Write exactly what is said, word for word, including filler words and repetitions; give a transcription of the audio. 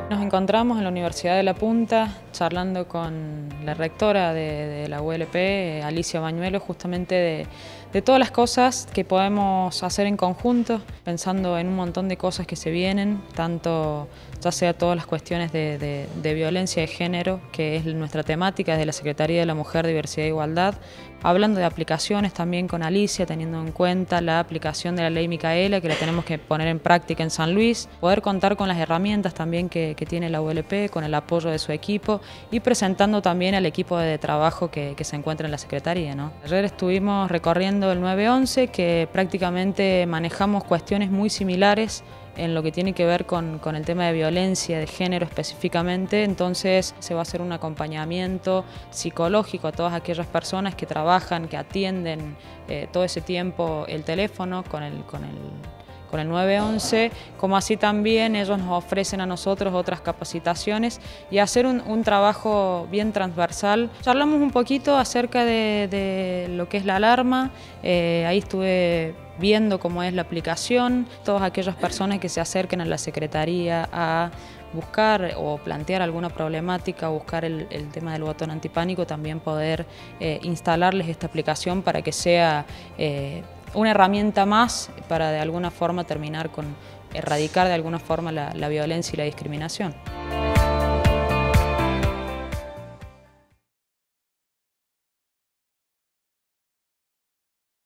Nos encontramos en la Universidad de La Punta charlando con la rectora de, de la U L P, Alicia Bañuelo, justamente de, de todas las cosas que podemos hacer en conjunto, pensando en un montón de cosas que se vienen, tanto ya sea todas las cuestiones de, de, de violencia de género, que es nuestra temática desde la Secretaría de la Mujer, Diversidad e Igualdad, hablando de aplicaciones también con Alicia, teniendo en cuenta la aplicación de la ley Micaela, que la tenemos que poner en práctica en San Luis, poder contar con las herramientas también que, que tiene la U L P, con el apoyo de su equipo y presentando también al equipo de trabajo que, que se encuentra en la Secretaría, ¿no? Ayer estuvimos recorriendo el nueve once, que prácticamente manejamos cuestiones muy similares en lo que tiene que ver con, con el tema de violencia de género específicamente. Entonces se va a hacer un acompañamiento psicológico a todas aquellas personas que trabajan, que atienden eh, todo ese tiempo el teléfono con el, con el con el nueve once, como así también ellos nos ofrecen a nosotros otras capacitaciones y hacer un, un trabajo bien transversal. Charlamos un poquito acerca de, de lo que es la alarma, eh, ahí estuve viendo cómo es la aplicación, todas aquellas personas que se acerquen a la Secretaría a buscar o plantear alguna problemática, buscar el, el tema del botón antipánico, también poder eh, instalarles esta aplicación para que sea eh, una herramienta más para de alguna forma terminar con erradicar de alguna forma la, la violencia y la discriminación.